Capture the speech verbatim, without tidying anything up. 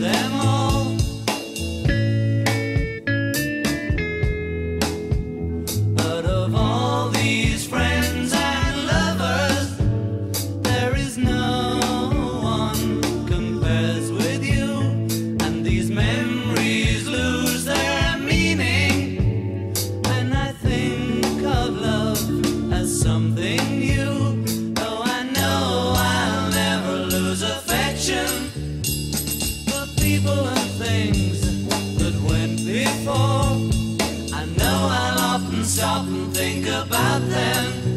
them all. But of all these friends and lovers, there is no one compares with you. And these memories lose their meaning when I think of love as something new. Though I know I'll never lose affection for people and things that went before. I know I'll often stop and think about them.